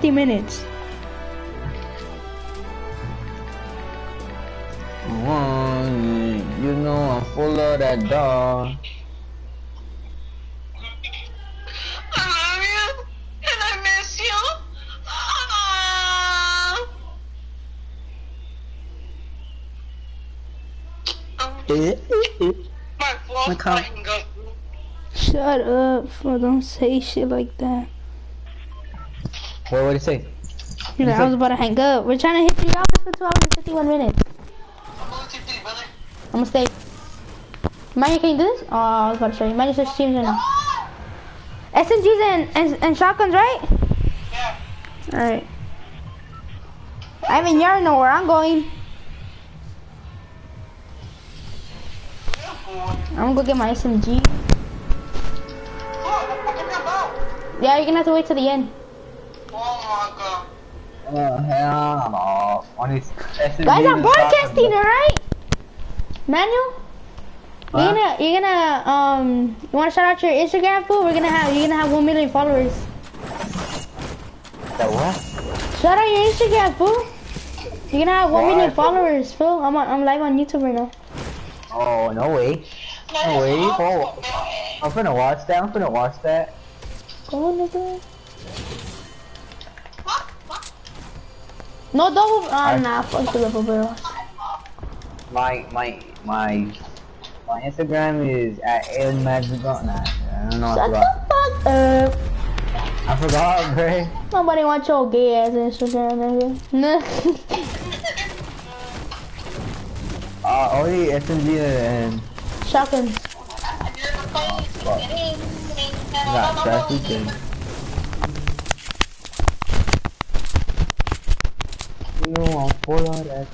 50 minutes. You know I'm full of that dog. I love you, and I miss you. My fault. I can go. Shut up, fool. Don't say shit like that. What did he say? He's like, I was about to hang up. We're trying to hit 3 hours for 2 hours and 51 minutes. I'm going to TP, brother. I'm gonna stay. Manuel, can you do this? Oh, I was about to show you. Manuel says teams right now. SMGs and shotguns, right? Yeah. Alright. I mean, you already know where I'm going. I'm gonna go get my SMG. Yeah, you're gonna have to wait till the end. Oh my god. Oh hell no! On his Guys, I'm broadcasting, alright? Manuel? Huh? You're gonna you wanna shout out your Instagram, fool? You're gonna have 1 million followers. That what? Shout out your Instagram, fool. You're gonna have 1 million followers, fool. I'm live on YouTube right now. Oh no way! No way! Oh, I'm finna watch that. Go nigga. No double. Nah, fuck the double barrels. My Instagram is at @magical. Nah, I don't know. Shut the fuck up. I forgot, Gray. Nobody wants your gay ass Instagram, nigga. Only SMG and Shotguns. got traffic and you know I'm full of that.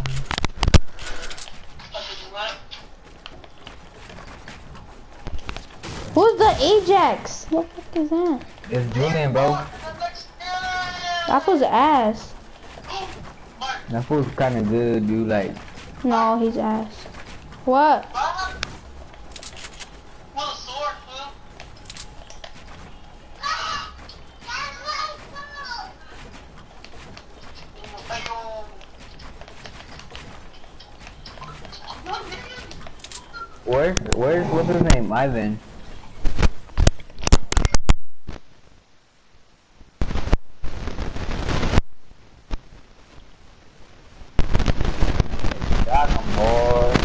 Who's the Ajax? What the fuck is that? It's Julian, bro. That was ass. That fool's kinda good, dude. Like, No, he's ass. What? what's his name? Ivan. Got him, boy.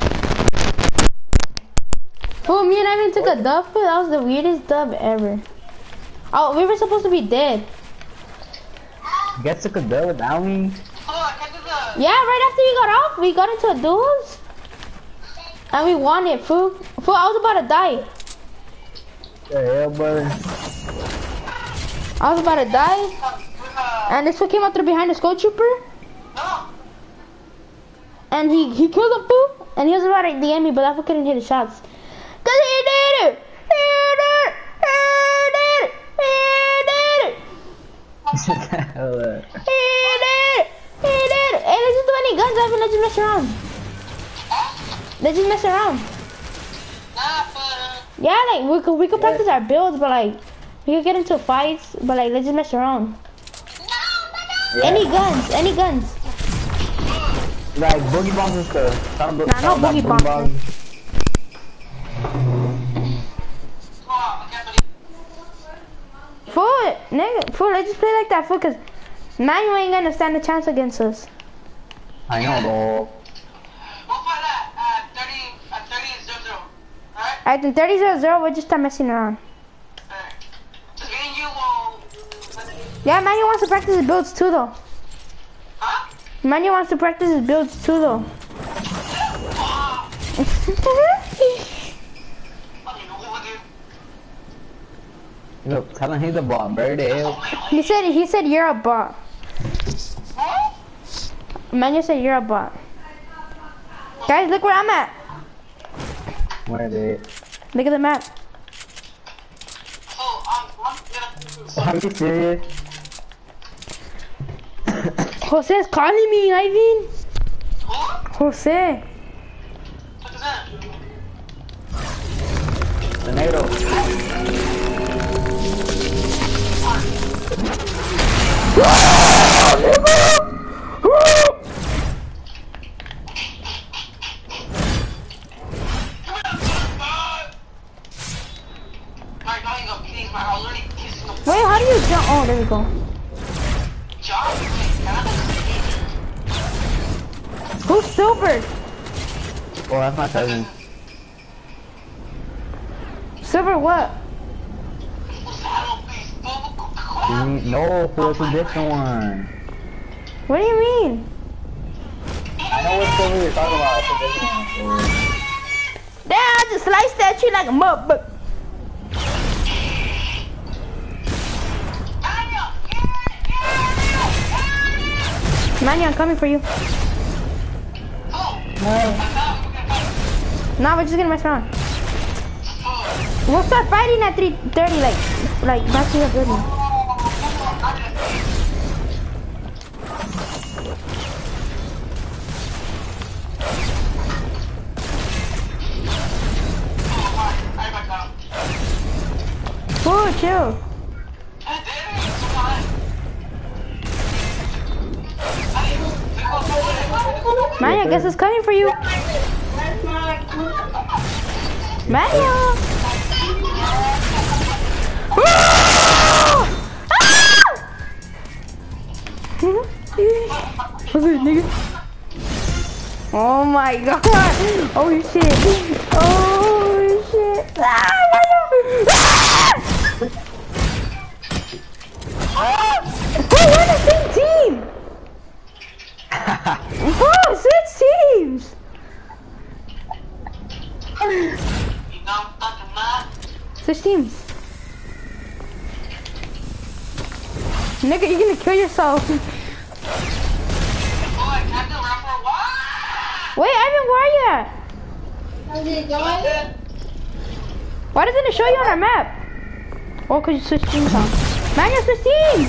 Fool, me and Ivan took a dub, fool. That was the weirdest dub ever. Oh, we were supposed to be dead. You guys took a dub without me? Yeah, right after you got off, we got into a duels. And we won it, fool. Fool, I was about to die. The hell, brother? I was about to die. And this fool came out through behind the skull trooper. And he killed him, fool. And he was about to DM me, but that fool couldn't hit his shots. Cause he did it! He did it! He did it! He did it! Shut the hell up. He did it! He did it! Hey, let's just do any guns, Evan. Let's just mess around. Let's just mess around. Yeah, like we could practice our builds, but like we could get into fights, but like let's just mess around. Yeah. Any guns, any guns. Like boogie bombs and stuff. Nah, no boogie bombs. Fool, nigga, fool, let's just play like that, fool, cause Manuel ain't gonna stand a chance against us. I know, bro. We'll fight at 30-0-0. Alright? Alright, then 30-0, we'll just start messing around. Alright. Just getting you will... Yeah, Manuel wants to practice his builds too, though. Huh? Manuel wants to practice his builds too, though. Look, tell him he's a bot, bro. The hell? He said you're a bot. Manuel said you're a bot. Guys, look where I'm at. Where is it? Look at the map. Are you serious? Jose's calling me, Ivan. Jose. Tornado. Wait, how do you jump? Oh, there we go. Who's Silver? Oh, that's my cousin. Silver what? No, it's a different one. What do you mean? I know what silver you're talking about. It's a different one. Damn, I just sliced that tree like a mug, but Manuel, I'm coming for you. Nah, we're just gonna mess around. We'll start fighting at 3:30, like matching up with me. Whoa, chill. Maya, I guess it's coming for you. Maya! What's it, nigga? Oh my god! Oh shit! Oh shit! Ah, hey, we're the same team! Oh, switch teams! Switch teams. Nigga, you're gonna kill yourself. Wait, Ivan, where are you at? Why doesn't it show you on our map? Oh, cause you switched teams on. Man, you switched teams!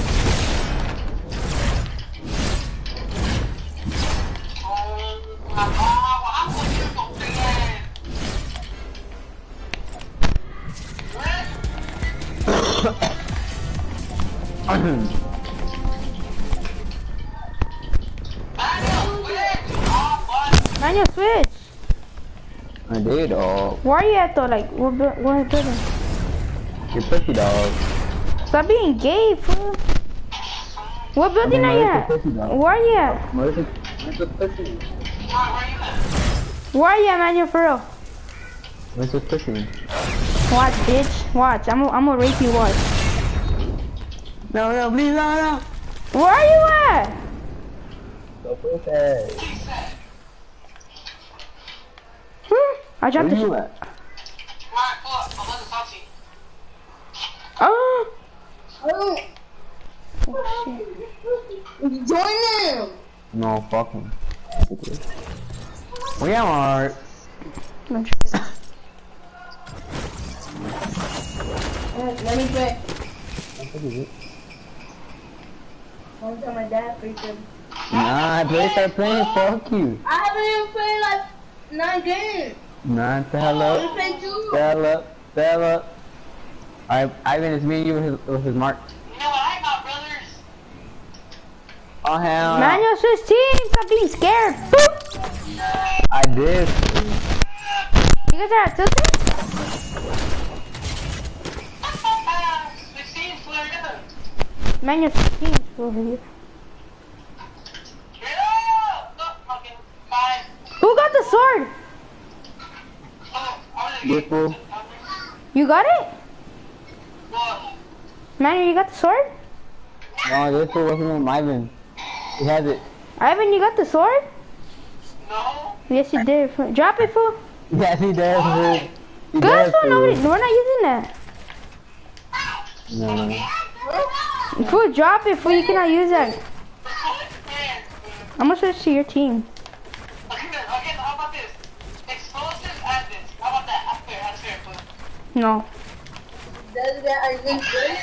Man, you switch. I did, dog. Where are you at though? Like, what building? You're pussy, dog. Stop being gay, fool. What building are you at? Where are you at? Where's the pussy? Where are you at, man? You're for real. Where's the pussy? Watch, bitch. Watch. I'm gonna rape you. Watch. No, please, no. Where are you at? So pussy. I dropped the shit. Oh. Oh, Oh shit. join them. No, fuck him. We are. Let me play. One time my dad freaked him. Nah, please start playing. Fuck you. I haven't even played like 9 games. Nah, the hell I up. played 2. Stell up. Alright, Ivan, it's me and you with his mark. You know what I got, brothers? Oh, hell. Man, you're switch teams. Stop being scared. I did. You guys are at Tilted? 16 Florida. Man, you're switch teams over here. Who got the sword? This fool. You got it? Man, you got the sword? No, this fool wasn't with Ivan. He has it. Ivan, you got the sword? No. Yes, you did. Drop it, fool. Yes, he does, fool. He Good, does, fool. fool. Nobody, we're not using that. No. Fool, drop it, fool. You cannot use that. I'm gonna switch to your team. Okay, how about this? Explosive and this. How about that? That's fair, please. No. Does that I think good?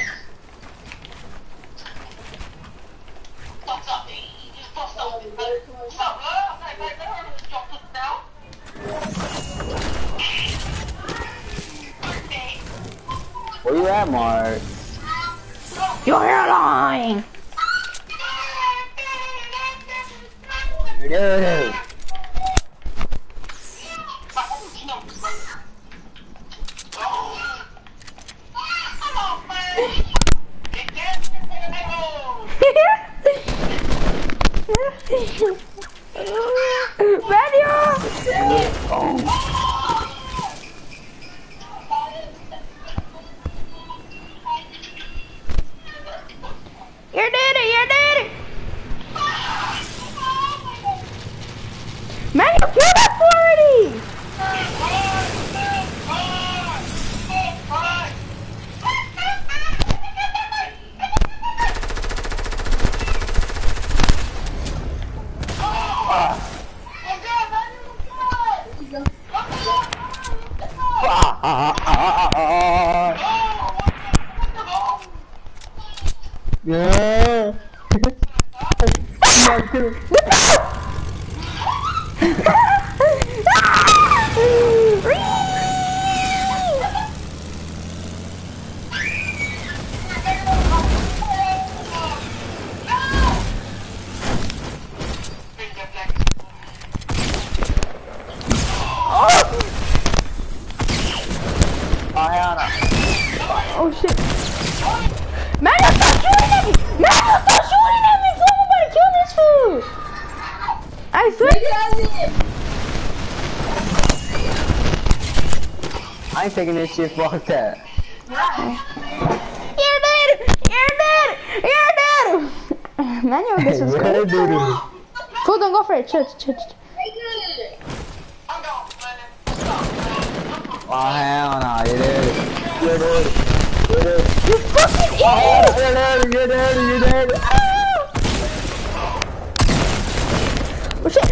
What's up, man? What's up, Where you at, Mark? Your hairline. Yeah. Manuel! You did it! You did it! Man, you killed us already! Yeah. Oh shit. Manuel, stop shooting at me! Manuel, stop shooting at me! Fool, I'm about to kill this fool! I swear. I ain't taking this shit, fuck that. You're dead! You're dead! You're dead! Manuel, this is good. Fool, don't go for it. Chill. Oh, hell no, you did it. You did it. You fucking idiot! You did it. Oh shit!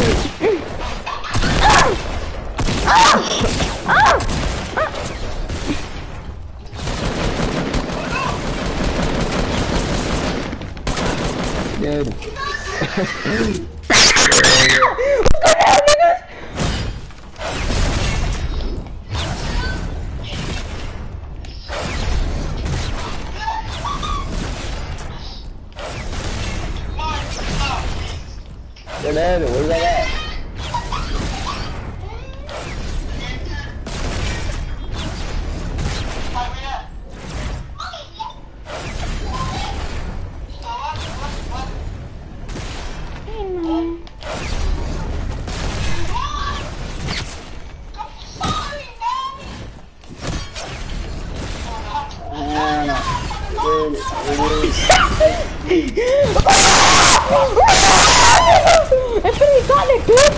Dude. You're dead. Where's that at? It's pretty solid, dude.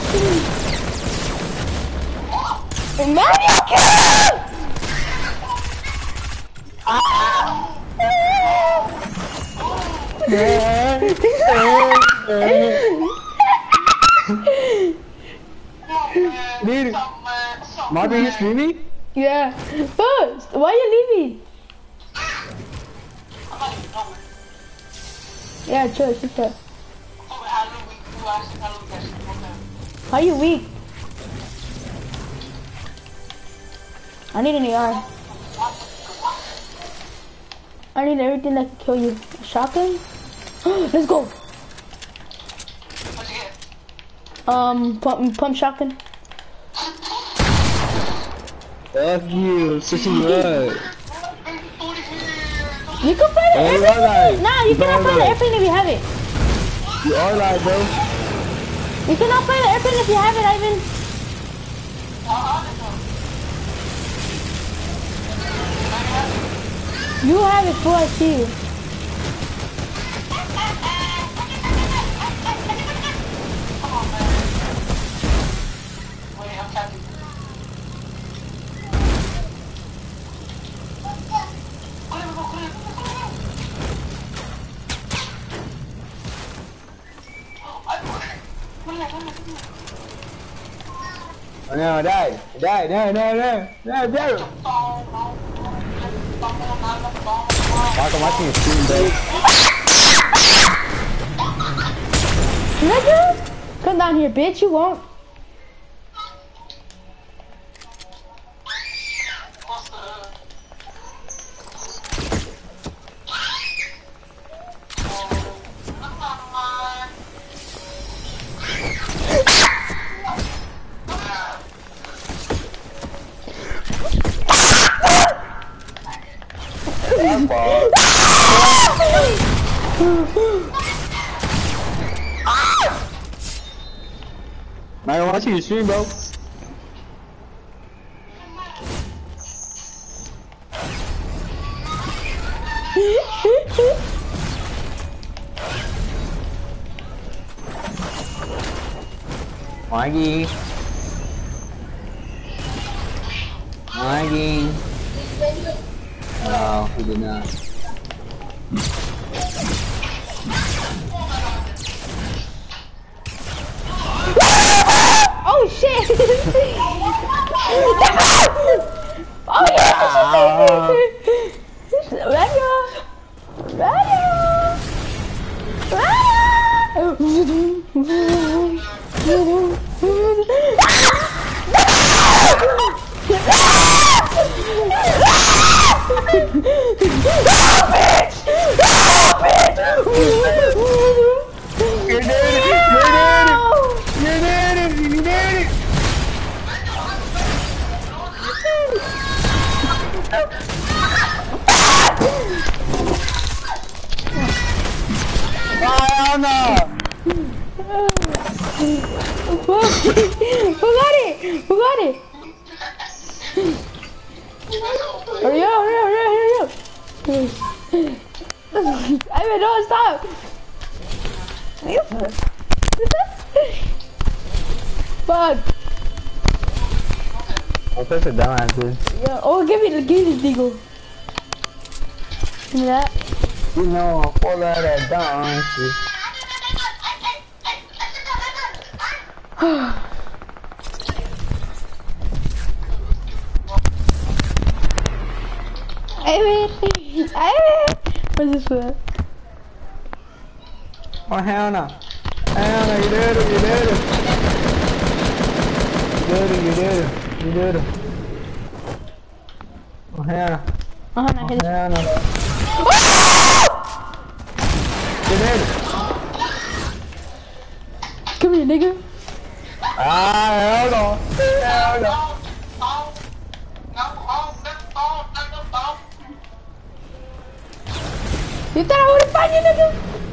And Mario kill! Dude, Marvin, you streaming? Yeah. First, why are you leaving? Yeah, chill. How you weak? I need an AR. I need everything that can kill you. A shotgun? Let's go. Pump shotgun. Fuck you, switching good. You can play the airplane. Nah, you cannot play the airplane if you have it. You are live, bro. You cannot play the airplane if you have it, Ivan. You have it, fool, I see you. No, die. I'm watching your stream, bro. Nigga, come down here, bitch. You won't. Man, I'm watching your stream, bro. Maggie. Maggie. Oh, he did not. Oh shit! Oh yeah! Manuel! You did it! Who got it? Hurry up. I mean, no, stop. Fuck. I'll press it down, dude. Yeah. Oh, give me this deagle. Give me that. You know, I'm full of that donkey. Where's this one? Oh, hell no. You did it. Oh, hell no. Oh, no, hit it. Hell no. You did it. Come here, nigga. Hell no. You thought I would've find you, nigga?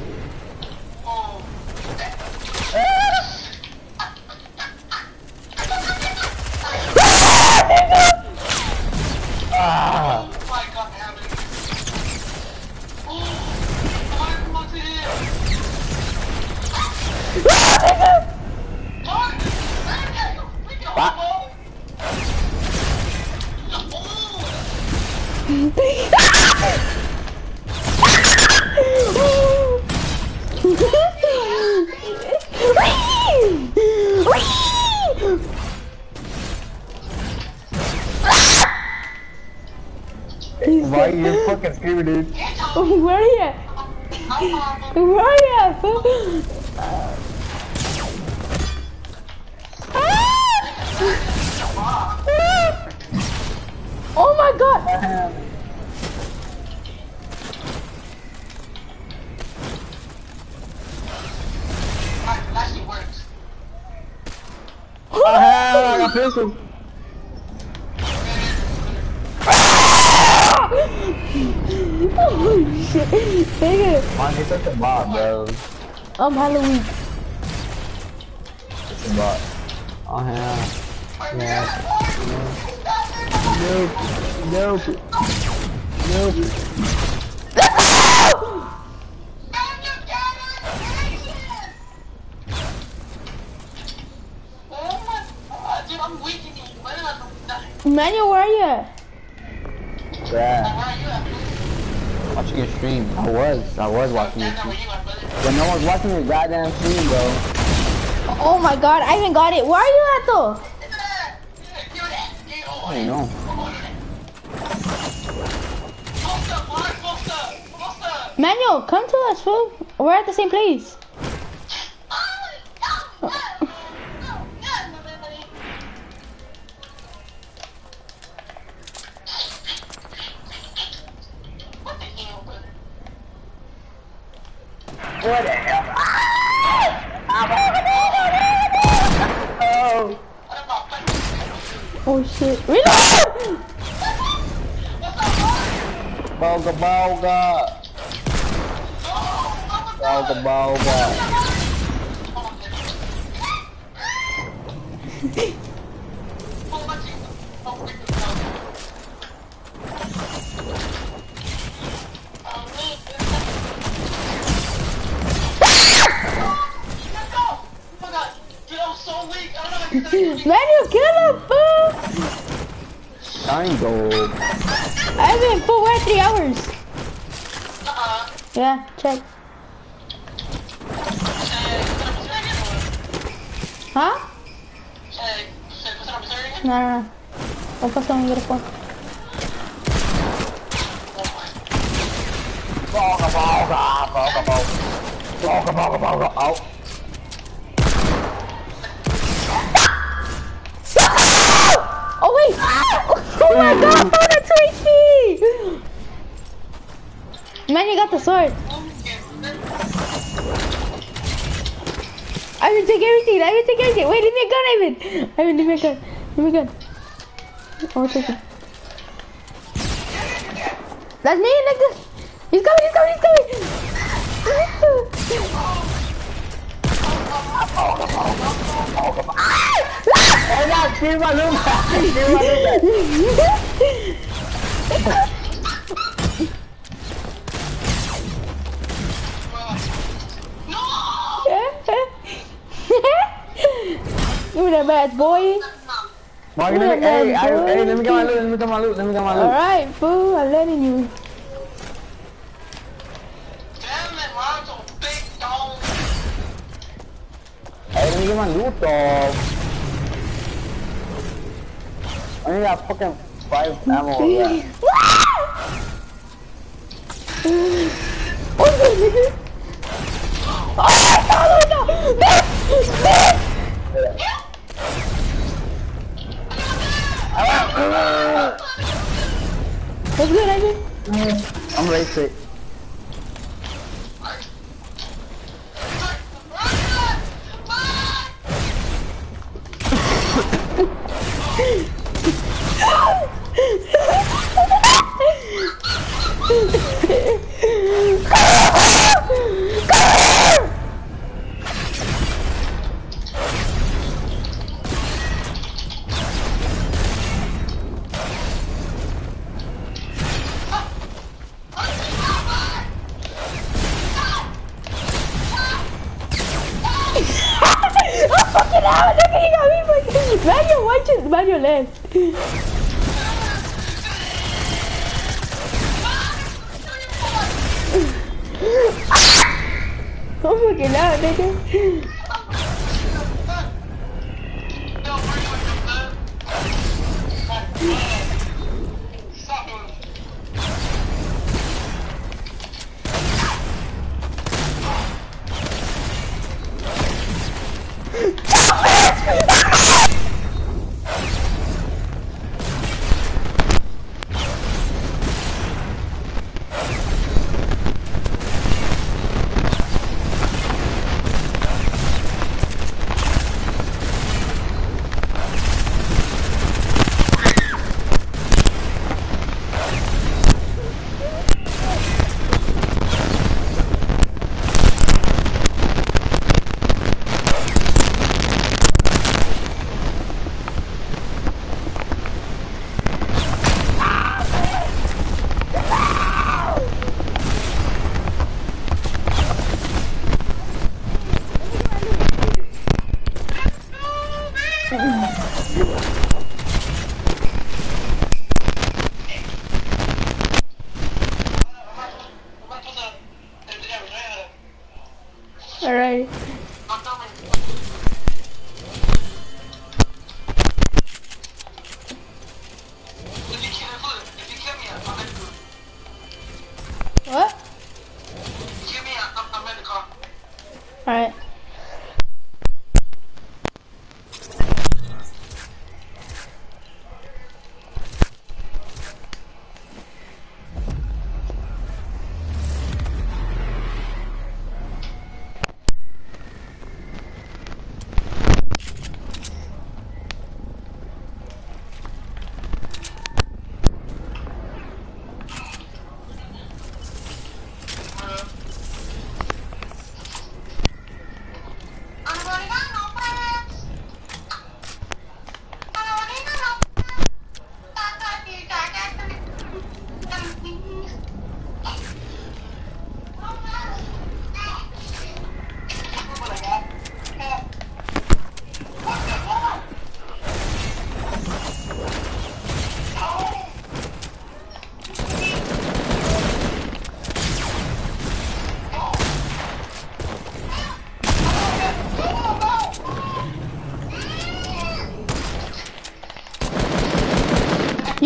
Why are you fucking screaming, dude? Where are you at? Where are you at, fool? Oh my god! That actually works. I got pistol. Oh shit! Nigga! Man, it's such a bot, bro. I'm Halloween. It's a bot. Oh, hell. Yeah. Nope. Manuel, where are you at? Yeah. Watching your stream. I was watching your stream. But no one's watching your goddamn stream, bro. Oh my god, I even got it. Where are you at though? I don't know. Manuel, come to us, fool. We're at the same place. What the hell? Oh shit. Reload! Boga. Boga, boga. Manuel, kill him, fool! Triangle. I've been full wear 3 hours. Yeah, check. Huh? No. I'll put someone get a phone. Boga, boga, boga, boga. Boga, boga, boga. Oh. Oh wait! Oh my god, that's HP! Man, you got the sword. I will take everything. Wait, leave me a gun, Ivan. Leave me a gun. Oh, take it. That's me, nigga. He's coming. Oh no, tira uma luva! You that bad boy. Hey, let me get my loot. Alright, fool, I'm letting you. Hey, let me get my loot, dog. I only got fucking 5 ammo left. Oh, nigga. Oh, no. What's good, Ivan? I'm ready to it. Manuel left. I'm fucking out, nigga. Alright. What? Alright.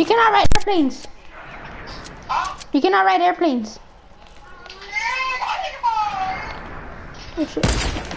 You cannot ride airplanes. You cannot ride airplanes. Oh shit.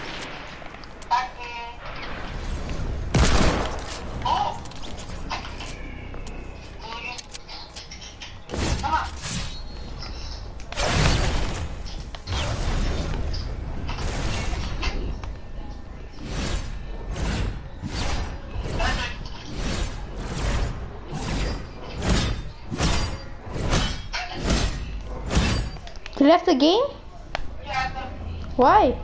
You left the game? Why?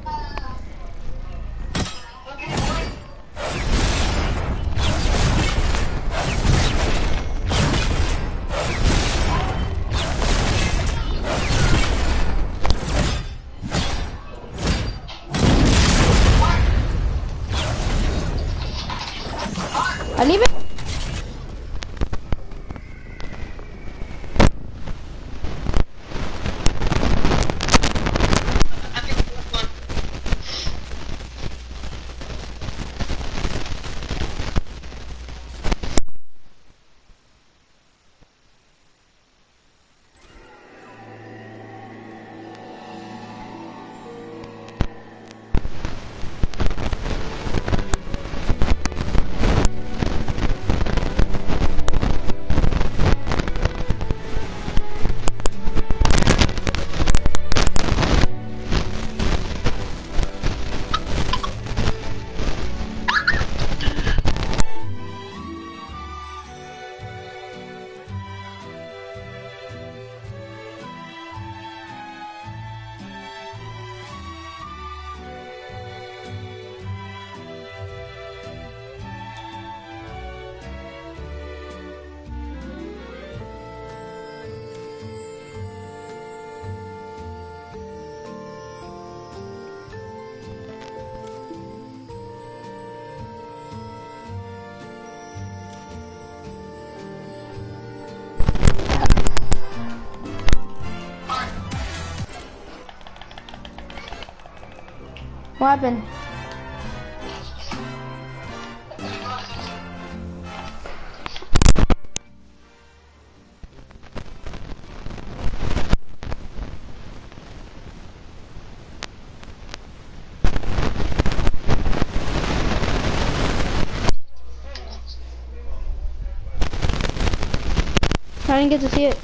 I leave it. What happened? I didn't get to see it.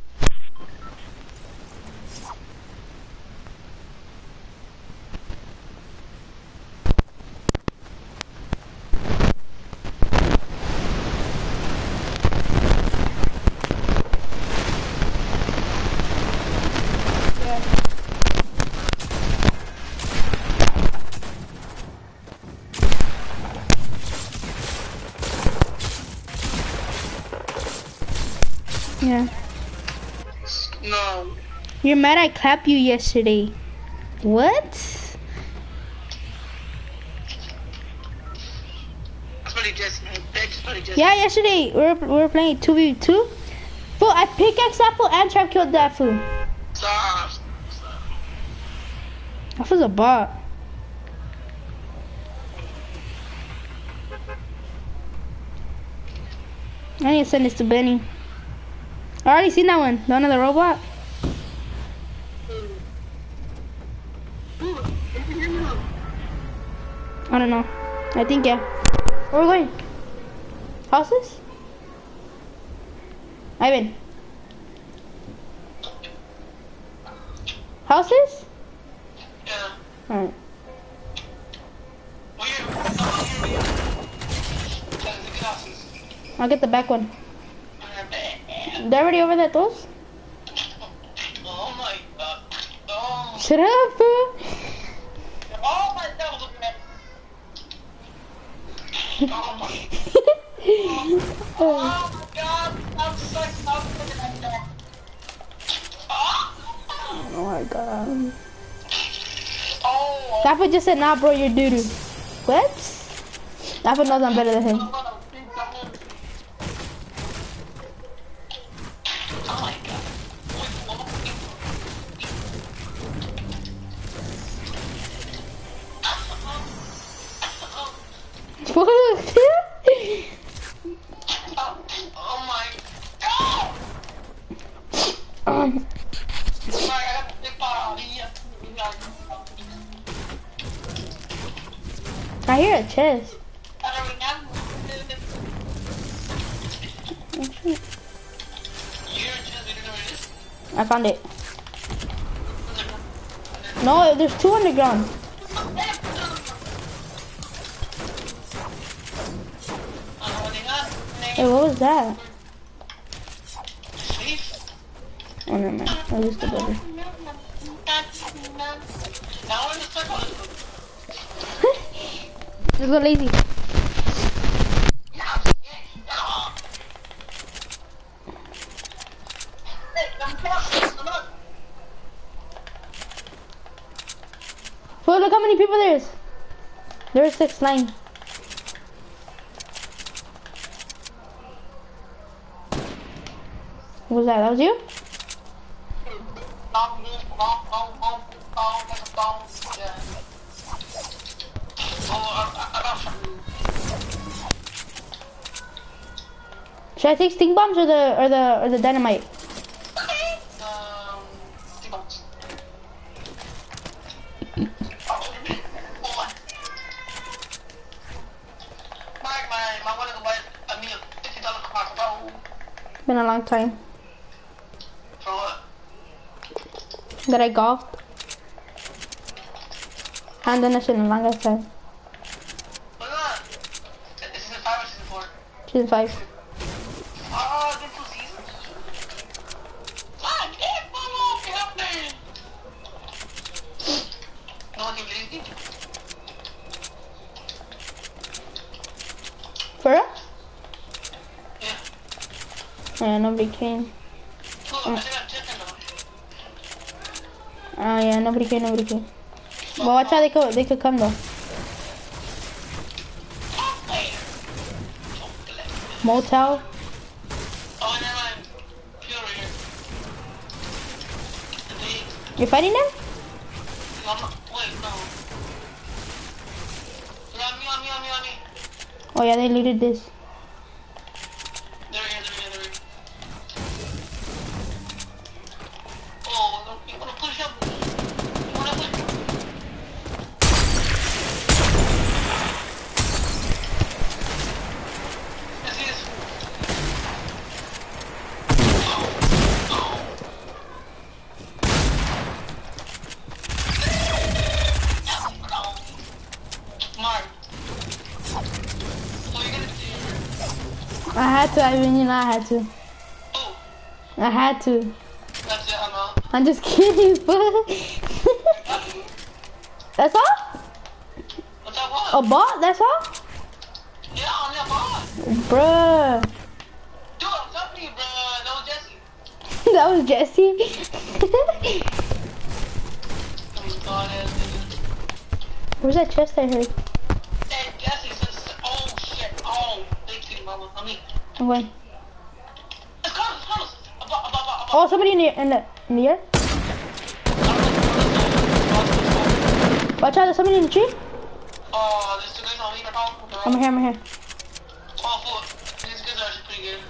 Yeah. No. You're mad I clapped you yesterday. What? That's what he just made. That's what he just Yeah, yesterday we were playing 2v2. Fool, I pickaxed that fool and trap killed that fool. Stop. That fool's a bot. I need to send this to Benny. I already seen that one. The one of the robot. I don't know. I think yeah. Where are we going? Houses? Ivan. Houses? Yeah. Alright. I'll get the back one. They're already over there, those? Oh my god. Oh. Shut up, fool. Oh my god. Oh my. Oh my god. I'm so looking at that. Oh my god. Oh. That fool just said, nah, bro, you're doo-doo. What? That fool knows I'm better than him. Oh my I hear a chest. I found it. No, there's 2 underground. Hey, what was that? Oh, never mind. I'll use the builder. Let's go lazy. Well, look how many people there is. There's 6-9. What was that? That was you? Should I take stink bombs or the dynamite? Stink bombs. My one to buy a meal, $50 per box. It's been a long time. For what? That I golfed. I haven't done that shit in a long ass time. What is that? Is season 5 or season 4? Season 5. Oh, it's been 2 seasons. Ah, get off, get up there. No one can believe me. For real? Yeah. Yeah, nobody came. Oh, I think I'm chicken though. Oh yeah, nobody came. Well, watch how they could come though. Motel. Oh, never mind. Pure here. You're fighting them? Wait, no. Yeah, on me. Oh yeah, they looted this. They're here. Oh, you wanna push up? Let's see this. Mark. What are you gonna do? I had to. I mean, you know, I had to. Oh, I had to. that's it, I'm out. I'm just kidding, but that's all? What's that one? A bot? That's all? Yeah, only a bot. Bruh. Dude, I'm talking to you, bro. That was Jesse. That was Jesse. Oh, God, dude. Where's that chest I heard? Hey, Jesse says, oh, shit. Oh, thank you, mama. I mean, Okay. it's close. Oh, somebody in the air. Watch out, there's somebody in the tree. Oh, there's 2 guys on me, bro. I'm here. Oh, 4. These guys are actually pretty good.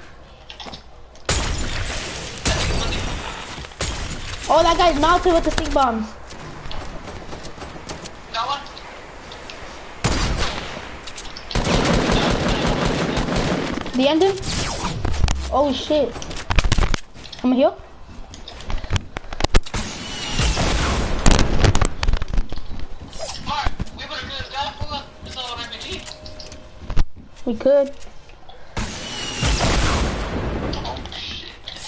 Oh, that guy's mounted with the stink bombs. That one? The ending? Oh shit. I'm heal. Mark, we better do this guy. Pull up. It's all RPG. We could. Oh, shit.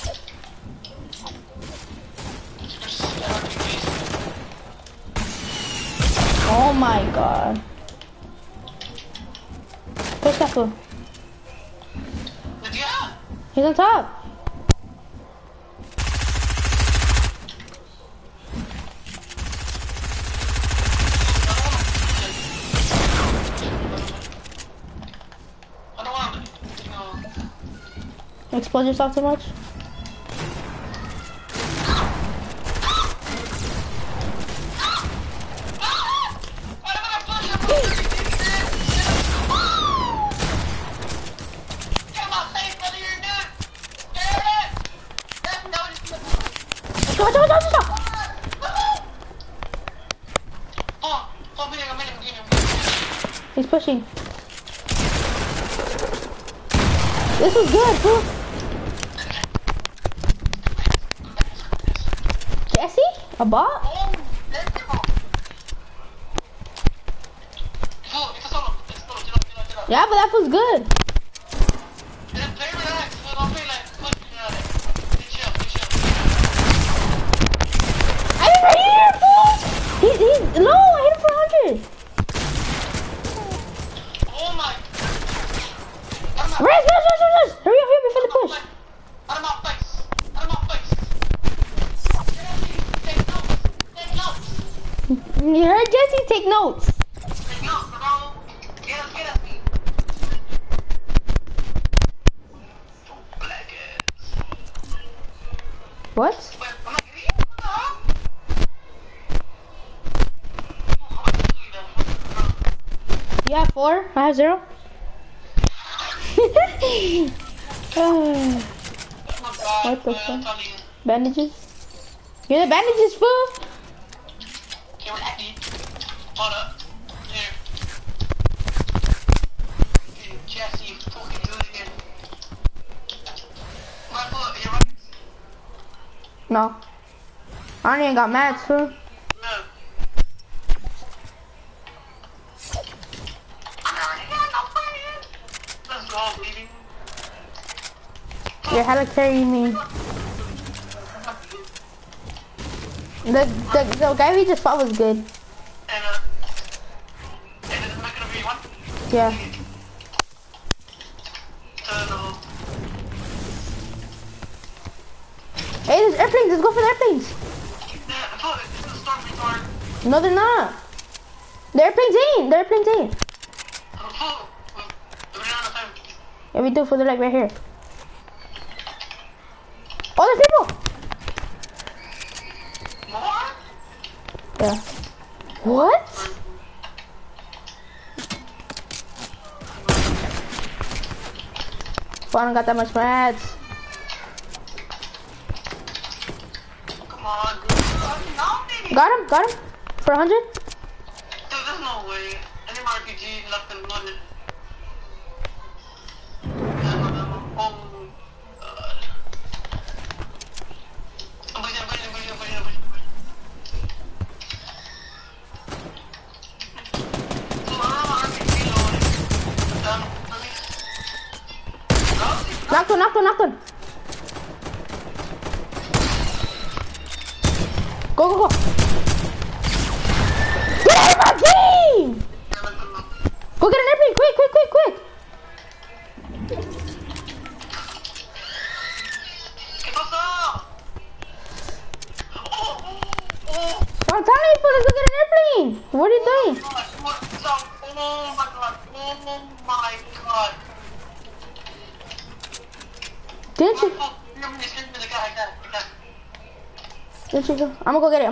Oh my god. Push that fool. Yeah. He's on top. I don't want to. No. Expose yourself too much. He's pushing. This is good, fool. Jesse? A bot? Yeah, but that feels good. I didn't right here, fool! He's low, I hit him for 100. Oh my. Rest. Hurry up before the push. Out of my face. Take notes. You heard Jesse? Take notes. Take notes, bro. Get us, me. Black ass. What? Wait, I'm not getting you. What the You have 4? I have 0. What the fuck? Bandages? You're the bandages, fool! Hold up. Here. Jesse, fucking do it again. My foot, you right? No. I don't even got mats, fool. No. Let's go, baby. Yeah, how to carry me? The guy we just fought was good. And this is not gonna be one? Yeah. Hey, there's airplanes. Let's go for the airplanes. Yeah, I thought it was a storm retard. No, they're not. The airplanes ain't. Yeah, we do for the like right here. Oh, there's people. More? Yeah. What? Well, I don't got that much mats. Come on, dude. No, baby. Got him. For 100. Dude, there's no way. Any more RPG left in London. Oh, God. I'm pushing. Knocked one. Go. Get out of my team! Go get an airplane, quick! I'm telling you, let's go get an airplane! What are you doing? Oh my God. Didn't you? Didn't you go? I'm gonna go get it.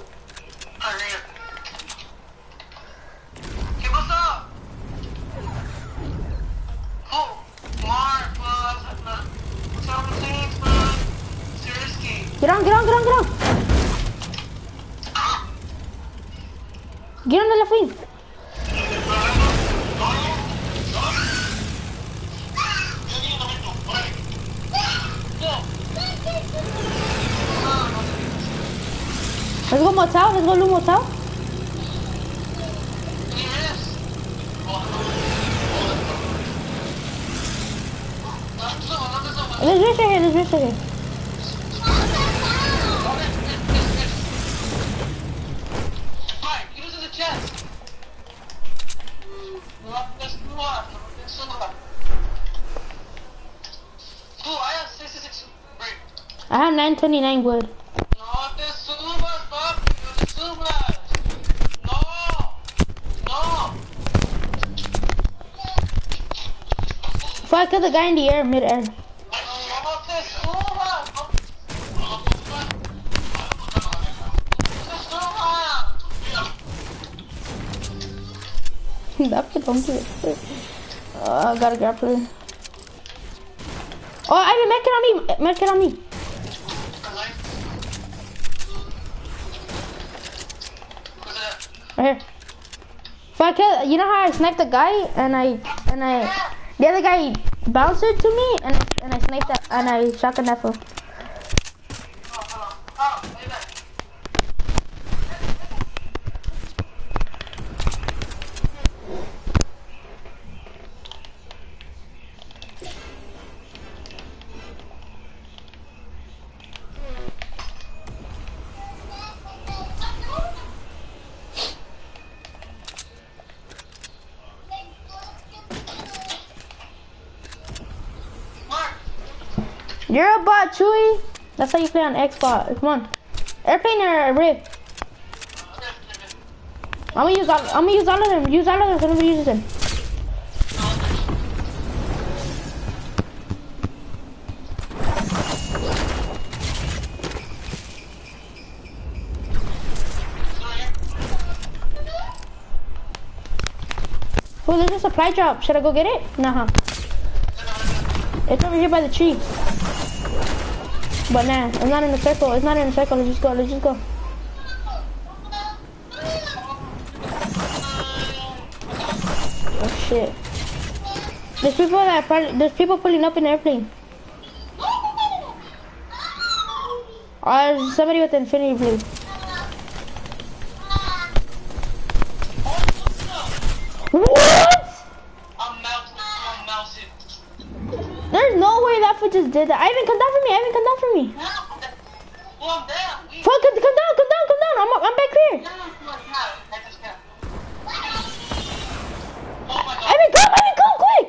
Okay, what's up? Oh, Mark, seriously. Get on. Get on the left wing. Let's go motel. Let's go to motel. There's rich right here. Alright, get into the chest. Cool, I have 66. Great. I have 929 wood. Not the subas, fuck. The subas. No. Before I kill the guy in the air, mid-air. Not the subas. That kid don't do it. I got a grappler. Oh, I have a medkit on me. Right here. If I kill, you know how I sniped the guy and the other guy bounced it to me and I sniped that and I shotgun that fool. You're a bot, Chewy. That's how you play on Xbox. Come on. Airplane or Rift? I'm gonna use all of them. Use all of them. Somebody uses them. Oh, there's a supply drop. Should I go get it? Nah. It's over here by the tree. But nah, it's not in the circle. It's not in the circle. Let's just go. Let's just go. Oh shit. There's people pulling up in the airplane. Oh, there's somebody with infinity blue. What? There's no way that foot just did that. Ivan, come down for me. Ivan, come down for me. Fuck, come down. I'm back here. Ivan, come quick.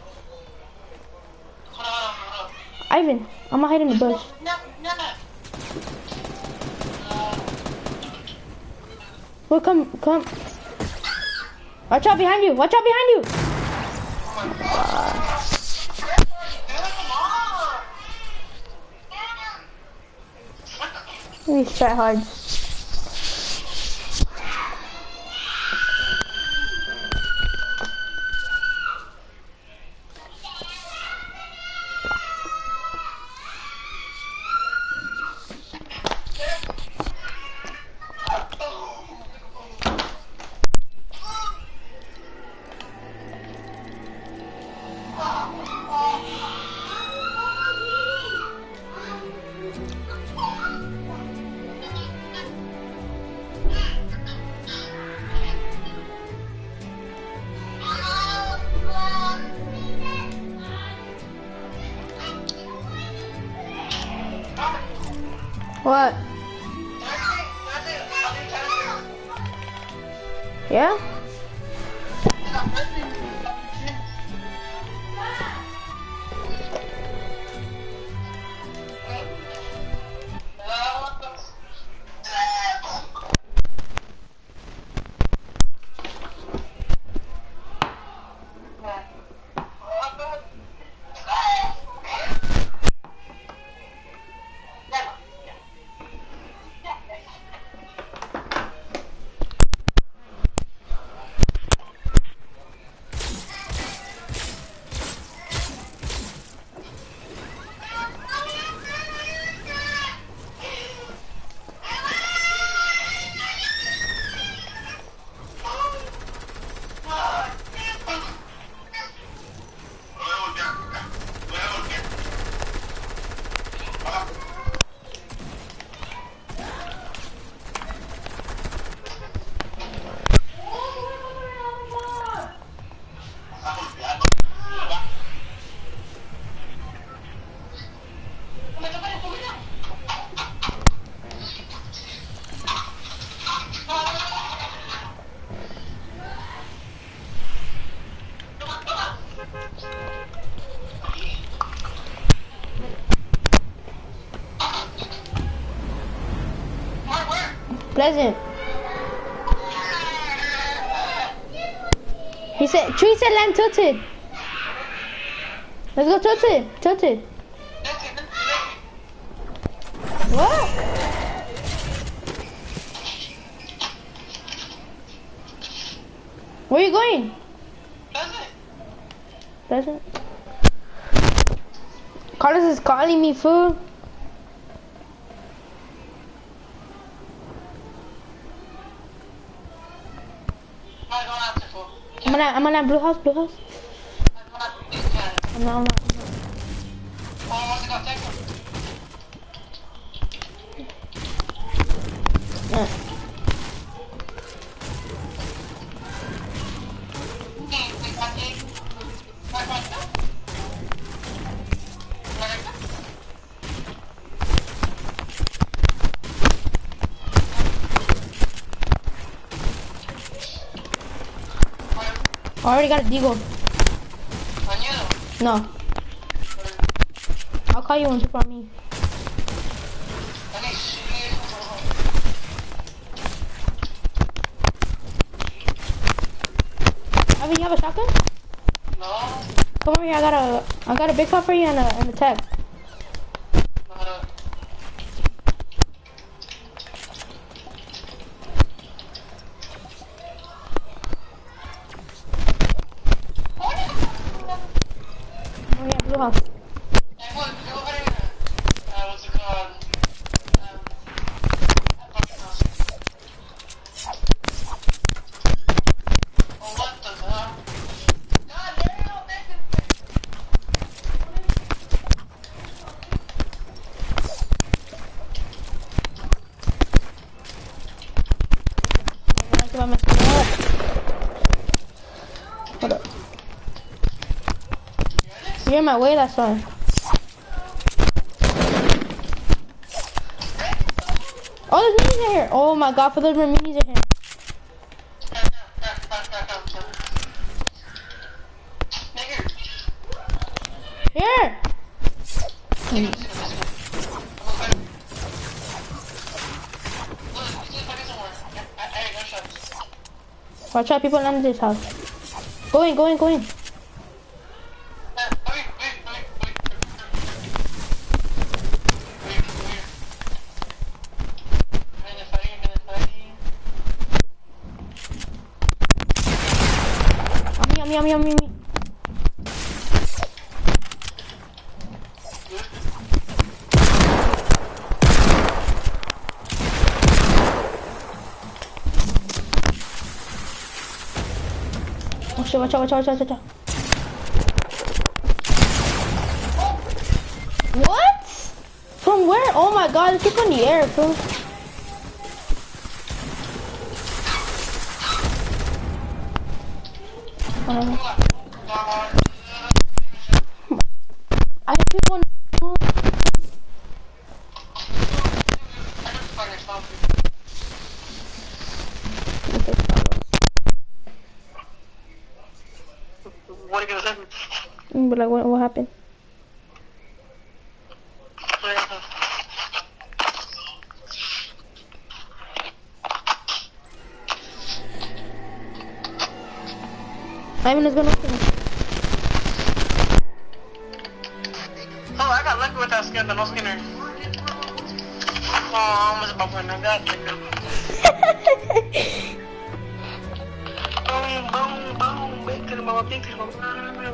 Ivan, I'm gonna hide in the bush. Well, come. Watch out behind you. These tryhards. What? Yeah? Pleasant. Tree said land tilted. Let's go tilted. What? Where are you going? Pleasant. Carlos is calling me, fool. I'm gonna blue house, blue house. I'm not. I already got a deagle. No. I'll call you once you from me. Evan, you have a shotgun? No. Come over here, I got a big pop for you and a tag. Oh yeah, blue house. What's it called? What the hell? God damn, Hold up. You're in my way, that's why. Oh, there's minis in here. Oh my god, for those more minis in here. Here! Watch out, people land this house. Go in, go in, go in. Yummy. Oh shit, watch out. What? From where? Oh my god, it's just on the air, bro. I hit people on the moon. What are you gonna say? But like, what happened? Ivan is gonna open it. Oh, I got lucky with that skin, the no skinner. Oh, I almost about putting that guy. Boom, big to the mama.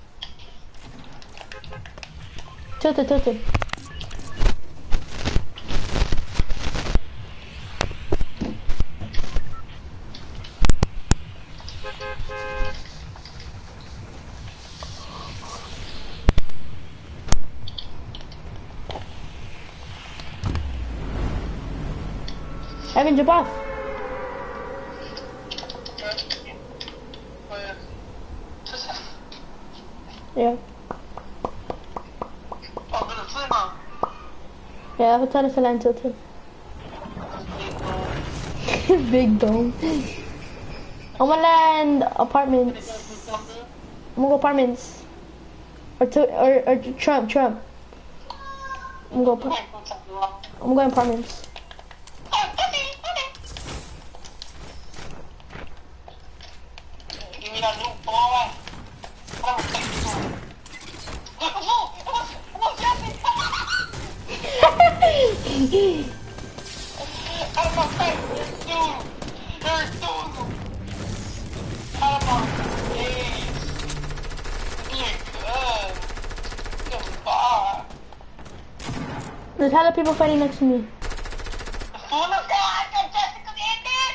Tilted. Evan, jump off. Yeah. Yeah, what time is the land tilted? Big dome. I'm gonna land apartments. I'm gonna go apartments. Or Trump. I'm going apartments. Give me that new boy. Out of my face, dude. There's dude. Out of my face. You're good. Goodbye. There's hella people fighting next to me. The fool of God, the Jessica's in there.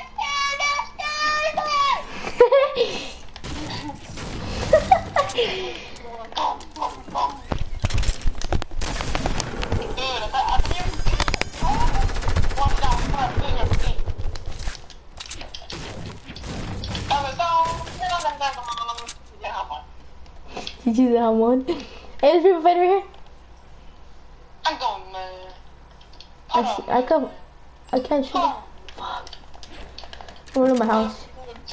Did you see that one? Hey, there's people fighting right here. I'm going, man. I can't shoot him. Fuck. I'm going to my house.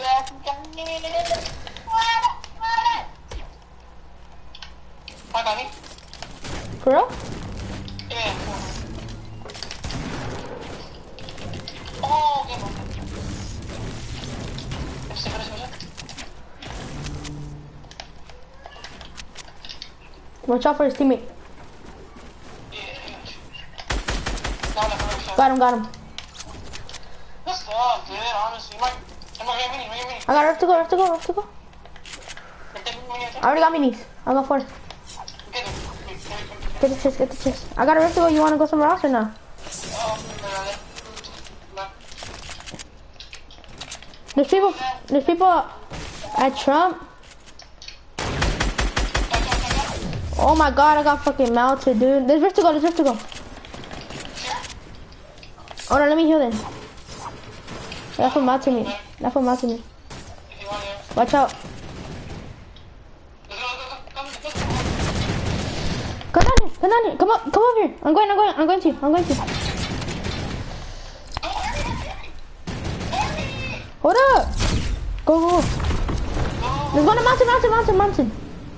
For real? Yeah. Oh, okay. Watch out for his teammate. Got him. That's all good, honestly. I got Rift to go. I already got minis. I got 4. Get the chest. I got a Rift to go. You wanna go somewhere else or no? There's people at Trump. Oh my god, I got fucking melted, dude. There's Rift to go. Hold on, let me heal then. That's what melted me. Watch out. Come down here. Come up here. I'm going to. Hold up. Go. There's one mountain.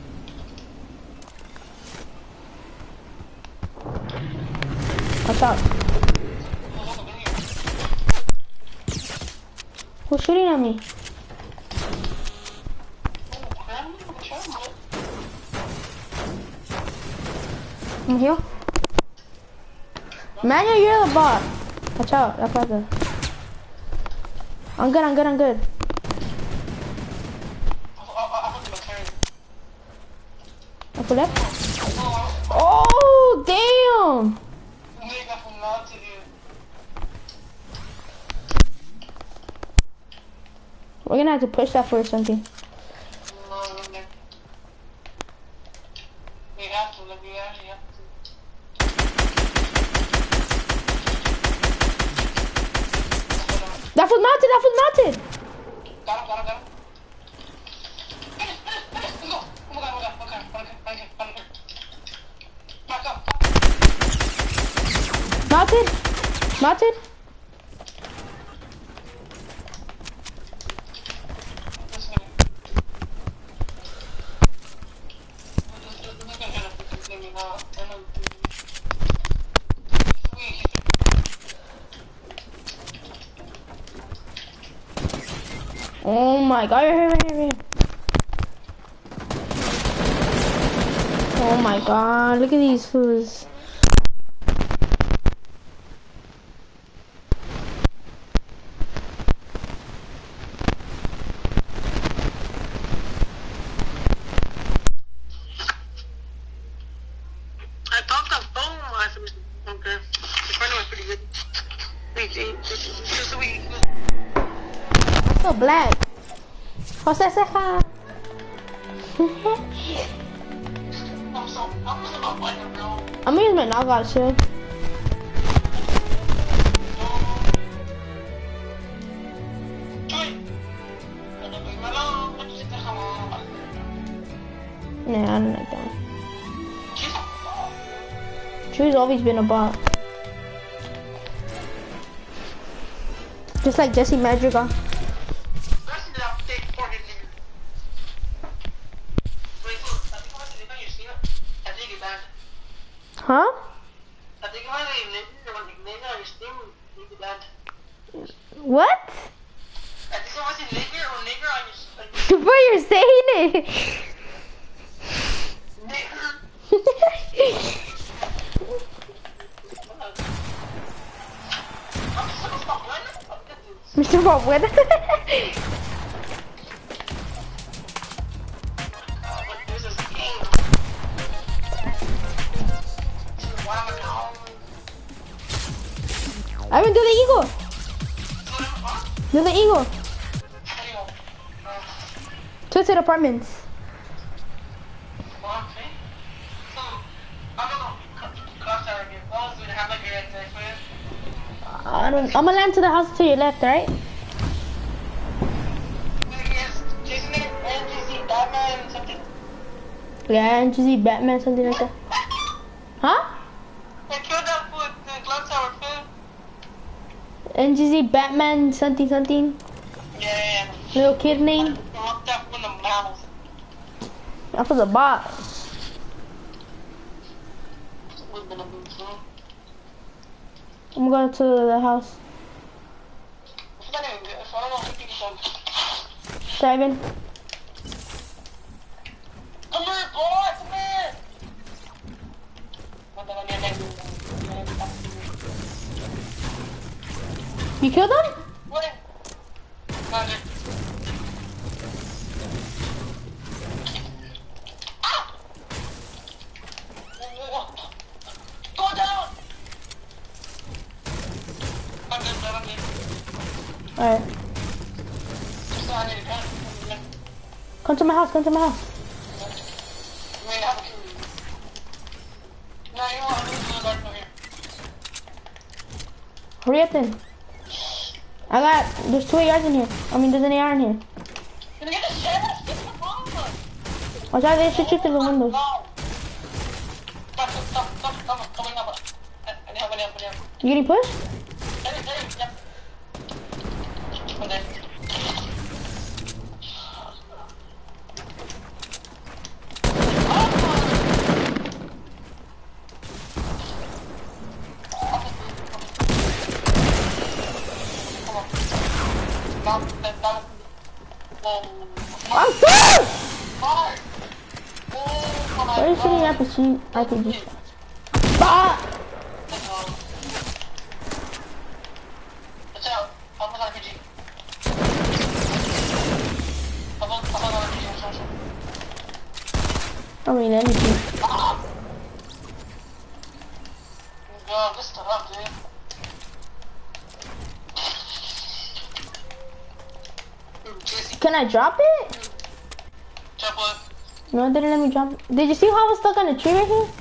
Watch out. Who's shooting at me? I'm here. Manuel, you're the bot. Watch out, that's like the... I'm good. I pull up. Oh, damn! We're gonna have to push that for something. That was mounted! Got him. Back up. Mounted? Oh my god, right here. Oh my god, look at these fools. I thought the phone was okay. The front was pretty good. Just sweet. So black. Jose Ceja. I'm gonna use my knockout shield. always been a bot. Just like Jesse Madrigal. Huh? What? Before you're saying it. Mr. Bob, what? I went to the eagle. Do the eagle. Twisted apartments. I'm gonna land to the house to your left, right? Yeah, NGZ Batman, something like that. Huh? I killed that food, the clock tower food. NGZ Batman, something, something. Yeah. Little kid name. I looked up in the mouth. That was a bot. I'm going to the house. Driving. Come here, boy, come here. You killed him? What? Go down. Alright. Come to my house, come to my house. Hurry up then. There's 2 ARs in here. There's an AR in here. Watch out, they shoot you through the windows. You getting pushed? I'm sorry! Why are you shooting at the RPG shots? Ah! Anything. God, this stuff, dude. Can I drop it? Drop what? No, it didn't let me drop it. Did you see how I was stuck on a tree right here?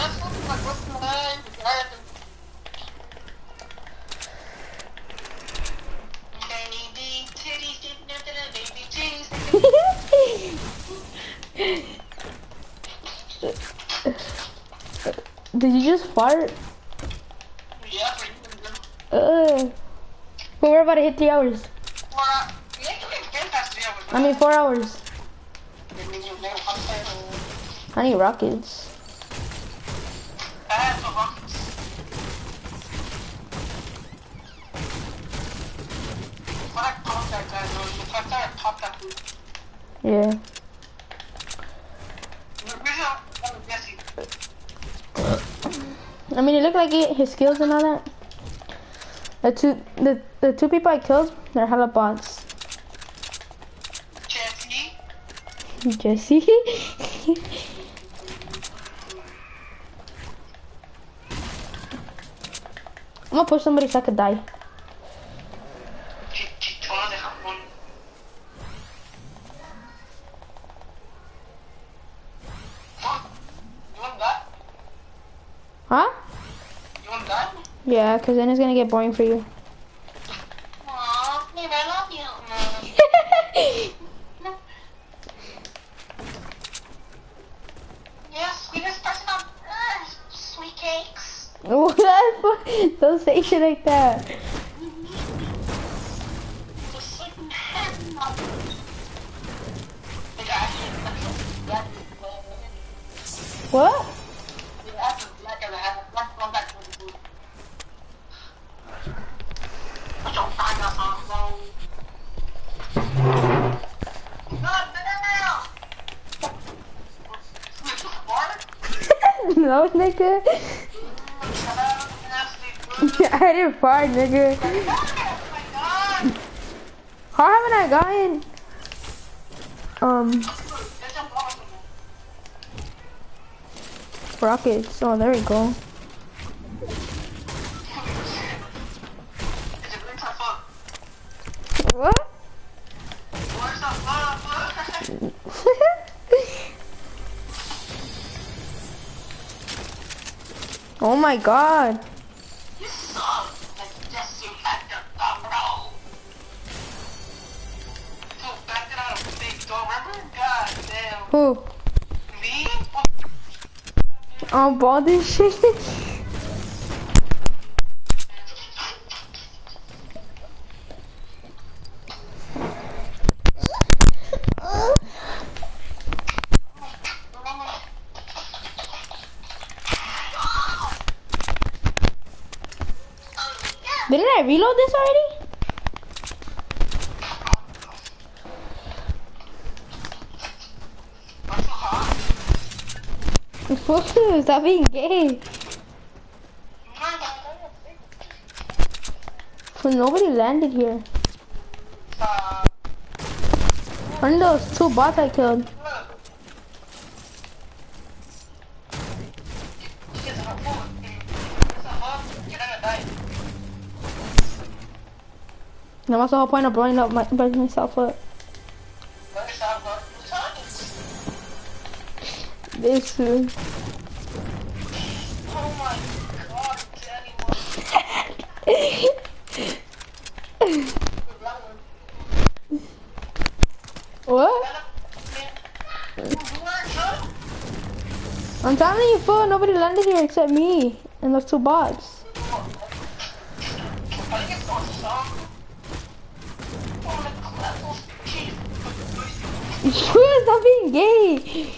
Did you just fart? Yeah. But we're about to hit 3 hours. 4 hours. I need rockets. Yeah. It looked like his skills and all that. The two people I killed, they're hella bots. Jesse? I'm gonna push somebody so I could die. Huh? You want that? Yeah, because then it's gonna get boring for you. Aw, babe, I love you. Yes, sweetest person on earth. Sweet cakes. What? Don't say shit like that. What? No, nigga. I didn't fart, nigga. How haven't I gotten? Rockets. Oh, there we go. What? Oh my god. You suck. Like, just you had to bro. Who backed it out of the big door, remember? God damn. Who? Me? Oh, ball this shit. Didn't I reload this already? Stop being gay. So nobody landed here. One of those 2 bots I killed. Now what's the whole point of blowing up myself up? This too. Oh my god, Daddy. What? I'm telling you, fool, nobody landed here except me and those 2 bots. Stop being gay.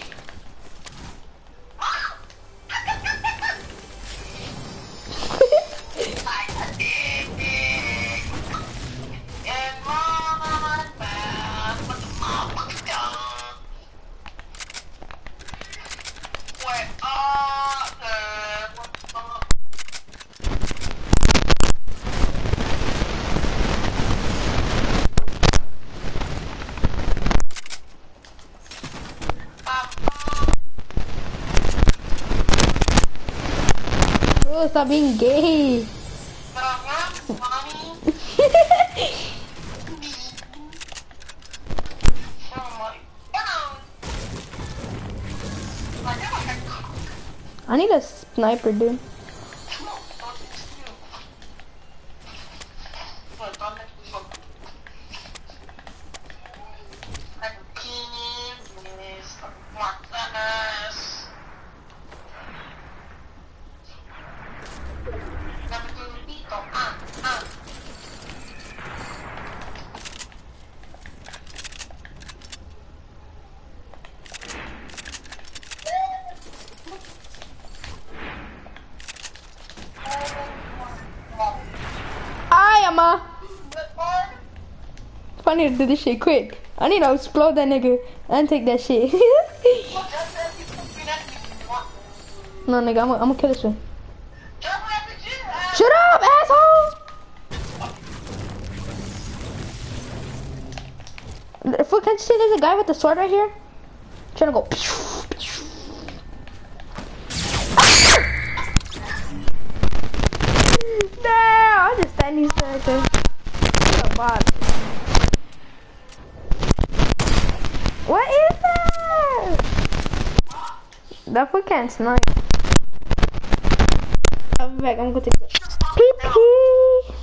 Stop being gay. I need a sniper, dude. I need to do this shit quick. I need to explode that nigga and take that shit. No, nigga, I'm gonna kill this one. Shut up, asshole! If we can see, there's a guy with the sword right here. Trying to go. No, I'm just standing still right there. What a bot. What is that? That foot can't snipe. I'll be back. I'm going to take pee pee.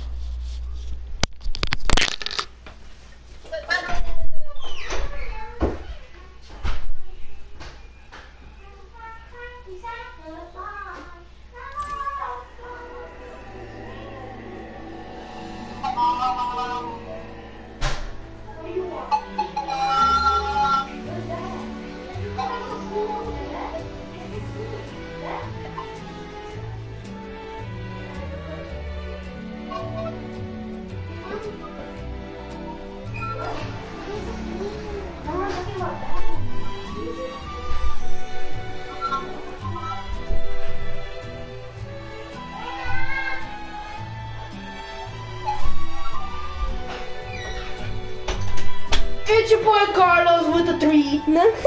It's your boy Carlos with the 3.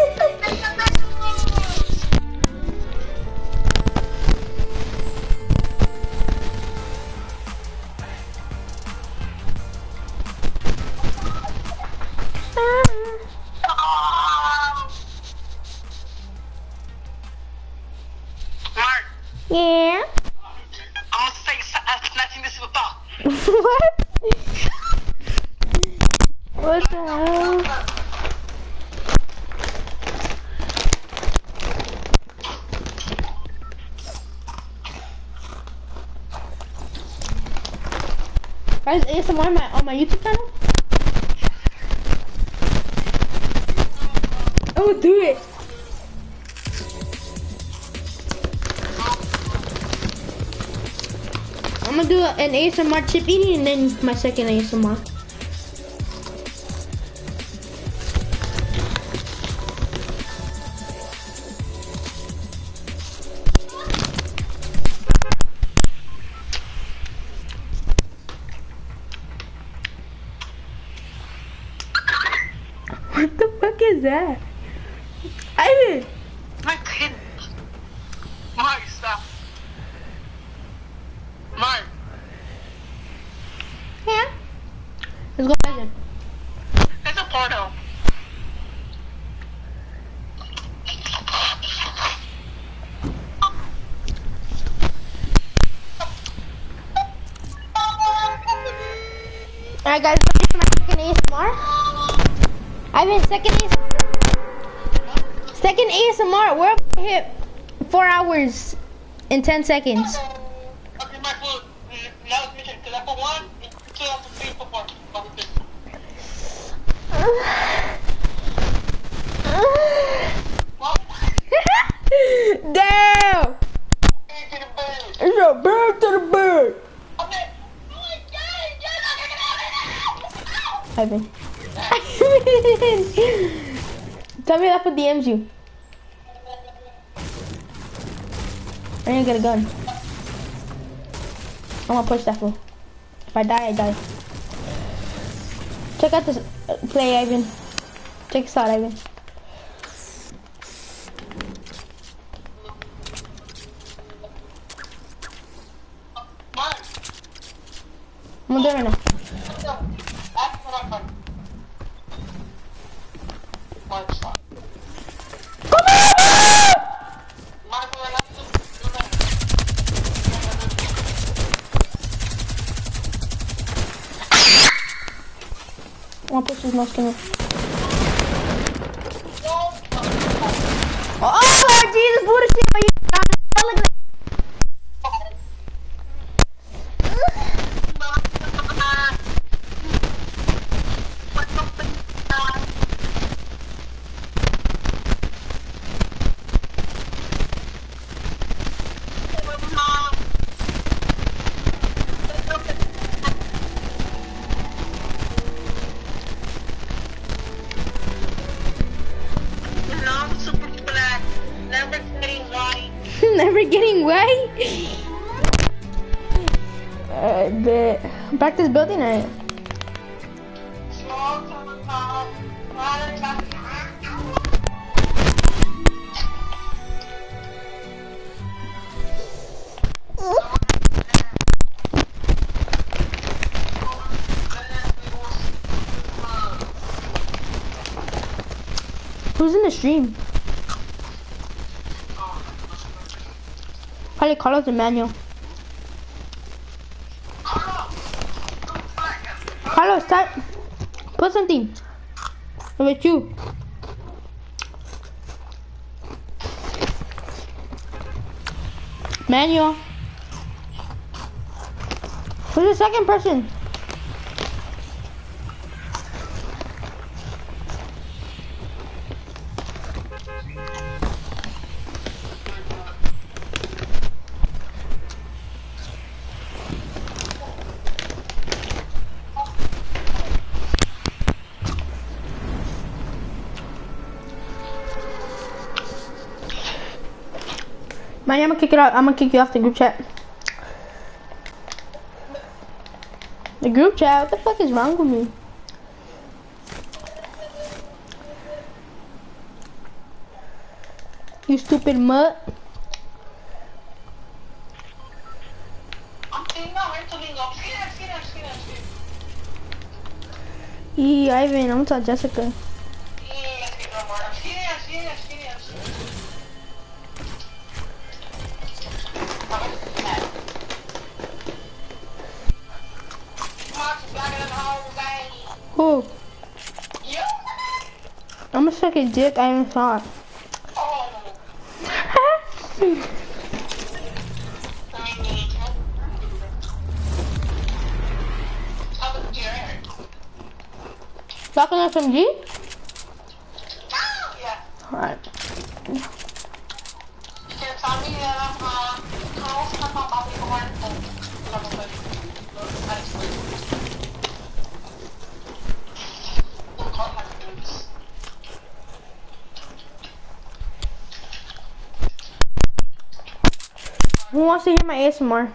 Mark, Yeah. I'm gonna say snatching this with thought. What? What the hell? Guys, ASMR on my YouTube channel? Oh, do it. I'm gonna do an ASMR chip eating and then my second ASMR. What the fuck is that? Ivan! My goodness. Mark, stop. Mark. Yeah. Let's go back then. There's a portal. Alright guys, this is my second ASMR. Ivan, second ASMR. We're about to hit 4 hours in 10 seconds. Okay, Mark, well, now it's mission. Because I put 1, 2, 3, 4, 4. Damn! It's a bird to the bird. Okay. Ivan. Tell me that's what DMs you. I need to get a gun. I'm gonna push that fool. If I die, I die. Check out this play, Ivan. Check this out, Ivan. I'm gonna do it right now. Come on! I'm gonna push this mouse camera. Oh, Jesus, bullshit! Look at that. Never getting white? Back to this building, alright. Who's in the stream? Probably Carlos and Manuel. Carlos, put something. With you. Manuel. Who's the second person? Man, I'm gonna kick it out. I'm gonna kick you off the group chat. The group chat? What the fuck is wrong with me? You stupid mutt. Ivan, I'm gonna tell Jessica. Who? I'm gonna suck his dick, I even saw it. Talking SMG? Yeah. Alright. Who wants to hear my ASMR?